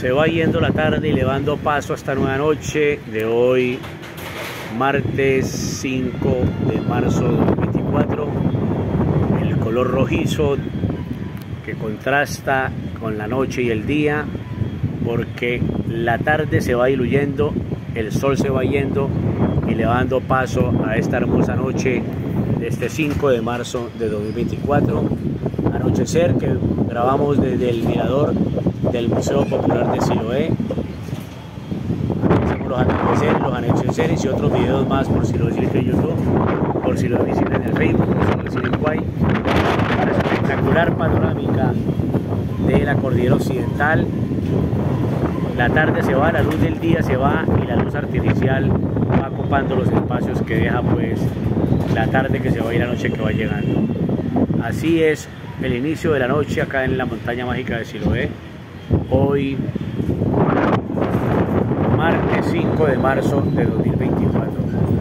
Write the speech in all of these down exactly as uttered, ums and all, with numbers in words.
Se va yendo la tarde y le va dando paso a esta nueva noche de hoy, martes cinco de marzo de dos mil veinticuatro. El color rojizo que contrasta con la noche y el día, porque la tarde se va diluyendo, el sol se va yendo y le va dando paso a esta hermosa noche de este cinco de marzo de dos mil veinticuatro. Anochecer que grabamos desde el mirador del Museo Popular de Siloé. Hacemos los atardeceres, los anocheceres y otros videos más por si lo ves en YouTube, por si lo ves en el Facebook, por si lo ves en Guay. Para esa espectacular panorámica de la cordillera occidental. La tarde se va, la luz del día se va y la luz artificial va ocupando los espacios que deja pues la tarde que se va y la noche que va llegando. Así es el inicio de la noche acá en la montaña mágica de Siloé. Hoy, martes cinco de marzo de dos mil veinticuatro.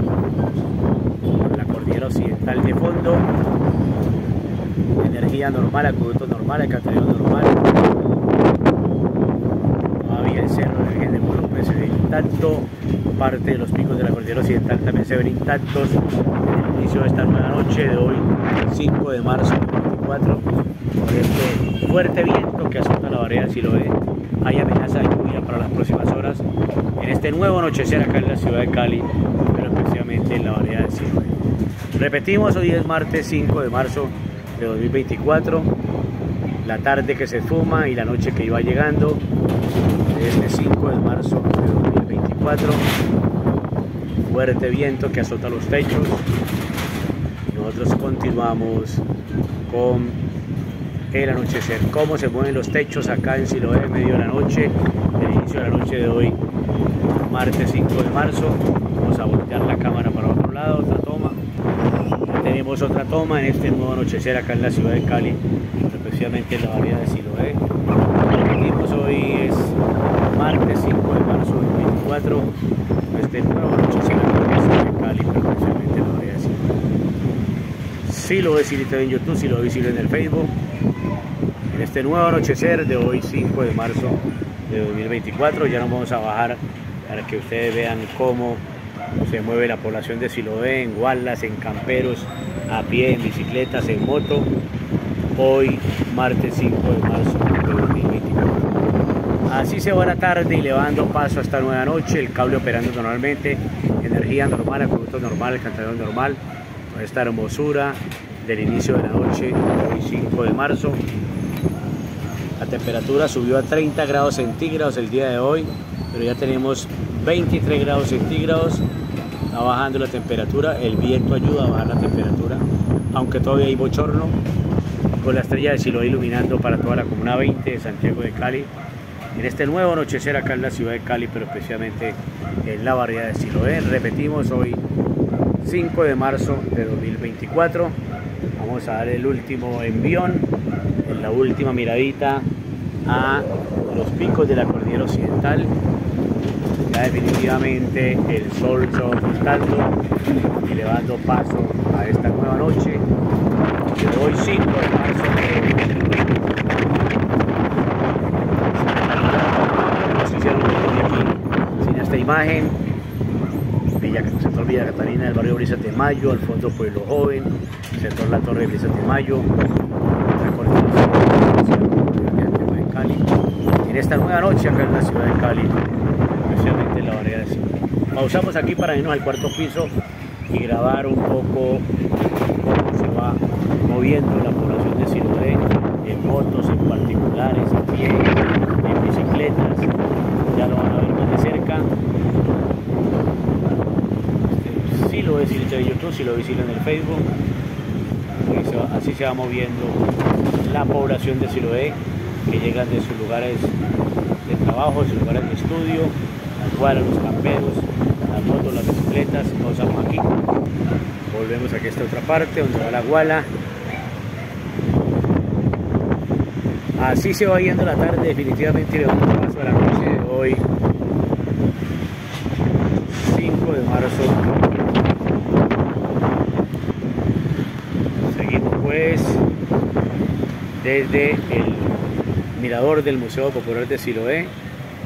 La cordillera occidental de fondo, energía normal, acueducto normal, alcantarillado normal. Todavía el cerro de Virgen de Guadalupe se ve intacto. Parte de los picos de la cordillera occidental también se ven intactos en el inicio de esta nueva noche de hoy, cinco de marzo de dos mil veinticuatro. Por este fuerte viento que azota la barrera de Siloé, hay amenaza de lluvia para las próximas horas en este nuevo anochecer acá en la ciudad de Cali, pero especialmente en la barrera de Siloé. Repetimos, hoy es martes cinco de marzo de dos mil veinticuatro, la tarde que se fuma y la noche que iba llegando de este cinco de marzo de dos mil veinticuatro. Fuerte viento que azota los techos. Nosotros continuamos con el anochecer, cómo se mueven los techos acá en Siloé en medio de la noche, el inicio de la noche de hoy, martes cinco de marzo. Vamos a voltear la cámara para otro lado, otra toma. Ya tenemos otra toma en este nuevo anochecer acá en la ciudad de Cali, especialmente en la barriada de Siloé. Repetimos, hoy es martes cinco de marzo de dos mil veinticuatro, este nuevo anochecer acá en la ciudad de Cali, especialmente en la barriada de Siloé. Si lo ves en YouTube, si lo ves en el Facebook, en este nuevo anochecer de hoy cinco de marzo de dos mil veinticuatro. Ya nos vamos a bajar para que ustedes vean cómo se mueve la población de Siloé, en gualas, en camperos, a pie, en bicicletas, en moto. Hoy martes cinco de marzo de dos mil veinticuatro. Así se va la tarde y le va dando paso a esta nueva noche, el cable operando normalmente, energía normal, acueducto normal, alcantarillado normal, con esta hermosura del inicio de la noche de hoy cinco de marzo. La temperatura subió a treinta grados centígrados el día de hoy, pero ya tenemos veintitrés grados centígrados. Está bajando la temperatura, el viento ayuda a bajar la temperatura, aunque todavía hay bochorno, con la estrella de Siloé iluminando para toda la comuna veinte de Santiago de Cali, en este nuevo anochecer acá en la ciudad de Cali, pero especialmente en la barriada de Siloé. Repetimos, hoy cinco de marzo de dos mil veinticuatro. Vamos a dar el último envión, en la última miradita a los picos de la cordillera occidental. Ya definitivamente el sol se va ocultando y le va dando paso a esta nueva noche de hoy cinco de marzo de dos mil veinticuatro. Sin esta imagen, Villa, sector Villa Catalina del barrio Brisas de Mayo, al fondo Pueblo Joven, sector La Torre de Brisas de Mayo, la cordillera de Cali. En esta nueva noche acá en la ciudad de Cali, especialmente en la barriada de Siloé. Pausamos aquí para irnos al cuarto piso y grabar un poco cómo se va moviendo la población de Siloé, en motos, en particulares, a pie, en bicicletas. Ya lo van a ver más de cerca. Este, si lo ves en YouTube, si lo ves en el Facebook. Así se va moviendo la población de Siloé, que llegan de sus lugares de trabajo, de sus lugares de estudio, las gualas, los camperos, las motos, las bicicletas. Pausamos aquí, volvemos aquí a esta otra parte donde va la guala. Así se va yendo la tarde, definitivamente le damos paso a la noche de hoy cinco de marzo. Seguimos pues desde el mirador del Museo Popular de Siloé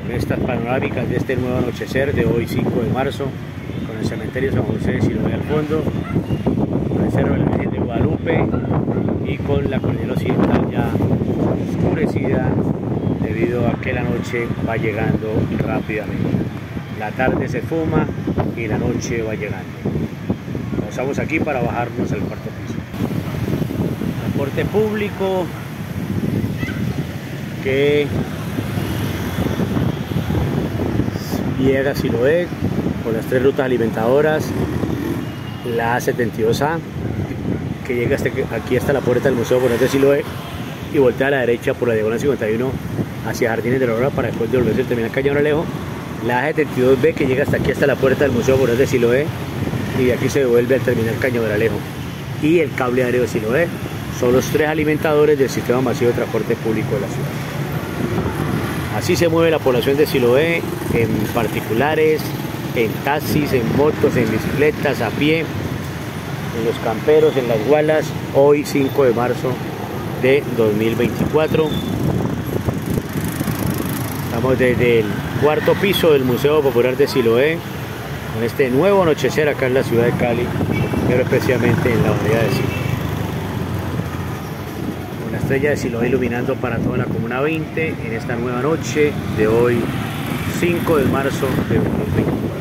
con estas panorámicas de este nuevo anochecer de hoy cinco de marzo, con el cementerio San José de Siloé al fondo, con el cerro de la Virgen de Guadalupe y con la cordillera occidental ya oscurecida debido a que la noche va llegando rápidamente. La tarde se fuma y la noche va llegando. Estamos aquí para bajarnos al cuarto piso. Transporte público que llega a Siloé por las tres rutas alimentadoras, la A setenta y dos A que llega hasta aquí hasta la puerta del Museo Popular de Siloé y voltea a la derecha por la diagonal cincuenta y uno hacia Jardines de la Aurora para después de volverse al terminal Calle Moralejo. La A setenta y dos B que llega hasta aquí hasta la puerta del Museo Popular de Siloé y de aquí se devuelve al terminal Caño Moralejo. Y el cable aéreo de Siloé son los tres alimentadores del sistema masivo de transporte público de la ciudad. Así se mueve la población de Siloé, en particulares, en taxis, en motos, en bicicletas, a pie, en los camperos, en las gualas, hoy cinco de marzo de dos mil veinticuatro. Estamos desde el cuarto piso del Museo Popular de Siloé, con este nuevo anochecer acá en la ciudad de Cali, pero especialmente en la barriada de Siloé. Con la estrella de Siloé iluminando para toda la Comuna veinte en esta nueva noche de hoy, cinco de marzo de dos mil veinticuatro.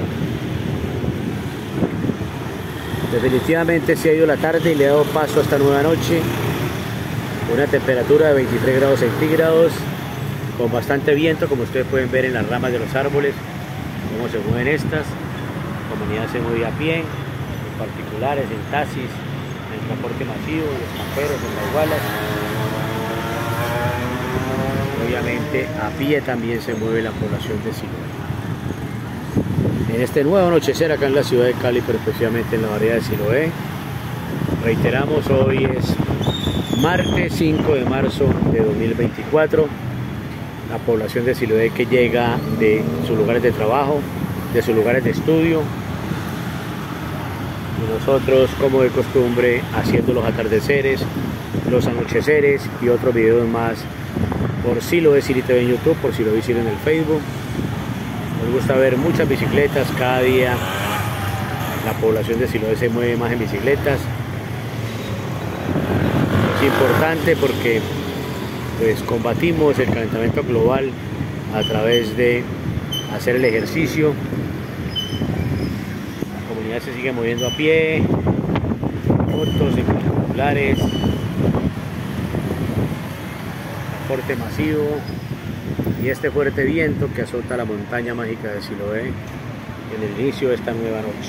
Definitivamente se ha ido la tarde y le ha dado paso a esta nueva noche, una temperatura de veintitrés grados centígrados, con bastante viento, como ustedes pueden ver en las ramas de los árboles, cómo se mueven estas. La comunidad se mueve a pie, en particulares, en taxis, en el transporte masivo, en los camperos, en las gualas. Obviamente a pie también se mueve la población de Siloé. En este nuevo anochecer acá en la ciudad de Cali, pero especialmente en la barriada de Siloé, reiteramos, hoy es martes cinco de marzo de dos mil veinticuatro. La población de Siloé que llega de sus lugares de trabajo, de sus lugares de estudio, y nosotros, como de costumbre, haciendo los atardeceres, los anocheceres y otros videos más por Siloé City T V en YouTube, por Siloé City en el Facebook. Nos gusta ver muchas bicicletas, cada día la población de Siloé se mueve más en bicicletas. Es importante porque pues combatimos el calentamiento global a través de hacer el ejercicio. La comunidad se sigue moviendo a pie, en motos, en particulares, transporte masivo y este fuerte viento que azota la montaña mágica de Siloé en el inicio de esta nueva noche.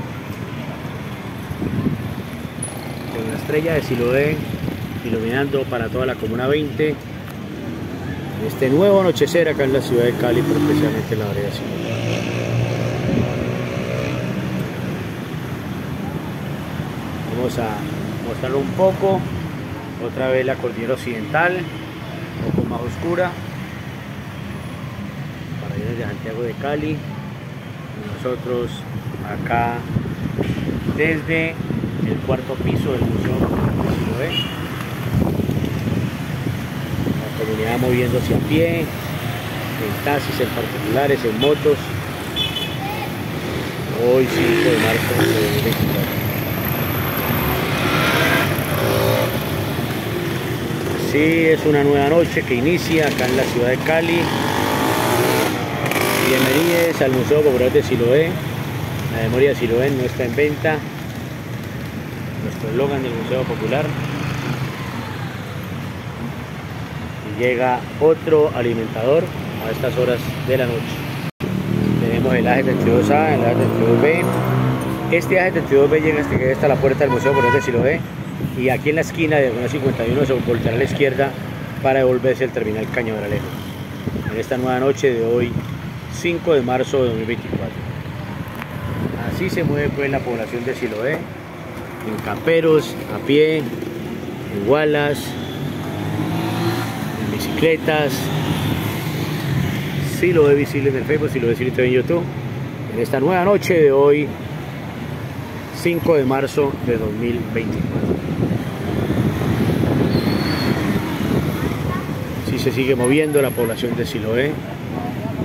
Con la estrella de Siloé iluminando para toda la Comuna veinte, este nuevo anochecer acá en la ciudad de Cali, pero especialmente en la barriada de Siloé. Vamos a mostrarlo un poco, otra vez la cordillera occidental, un poco más oscura, para ir de Santiago de Cali, y nosotros acá desde el cuarto piso del Museo de Siloé. Comunidad moviéndose a pie, en taxis, en particulares, en motos, hoy cinco de marzo de dos mil veinticuatro. Sí, es una nueva noche que inicia acá en la ciudad de Cali. Bienvenidos al Museo Popular de Siloé. La memoria de Siloé no está en venta. Nuestro eslogan del Museo Popular. Llega otro alimentador a estas horas de la noche. Tenemos el A setenta y dos A, el A setenta y dos B. Este A setenta y dos B llega hasta, hasta la puerta del Museo Popular de Siloé y aquí en la esquina de diagonal cincuenta y uno se volteará a la izquierda para devolverse al terminal Caño Moralejo. En esta nueva noche de hoy, cinco de marzo de dos mil veinticuatro. Así se mueve pues la población de Siloé, en camperos, a pie, en gualas, bicicletas. Siloé visible en el Facebook, Siloé City T V en YouTube, en esta nueva noche de hoy, cinco de marzo de dos mil veinticuatro. Así se sigue moviendo la población de Siloé,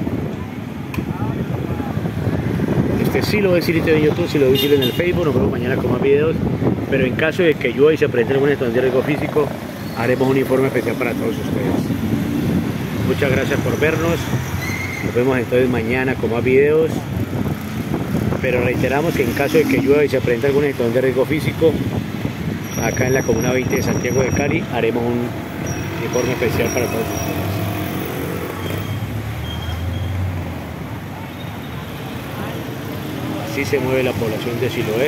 este sí lo ves en YouTube, si lo ves en el Facebook, nos vemos mañana con más videos. Pero en caso de que llueva y se presente alguna situación de riesgo físico, haremos un informe especial para todos ustedes. Muchas gracias por vernos. Nos vemos entonces mañana con más videos. Pero reiteramos que en caso de que llueva y se presente alguna situación de riesgo físico, acá en la Comuna veinte de Santiago de Cali haremos un informe especial para todos ustedes. Así se mueve la población de Siloé.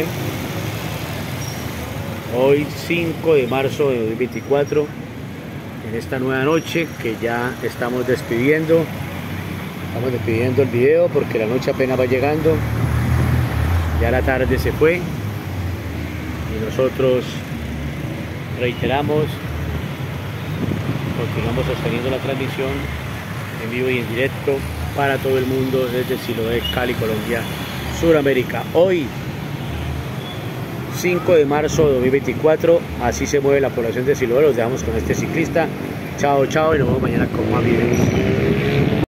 Hoy cinco de marzo de dos mil veinticuatro, en esta nueva noche que ya estamos despidiendo. Estamos despidiendo el video porque la noche apenas va llegando. Ya la tarde se fue y nosotros reiteramos, continuamos sosteniendo la transmisión en vivo y en directo para todo el mundo desde Siloé, Cali, Colombia, Suramérica. Hoy cinco de marzo de dos mil veinticuatro, así se mueve la población de Siloé. Los dejamos con este ciclista. Chao, chao, y nos vemos mañana con más videos.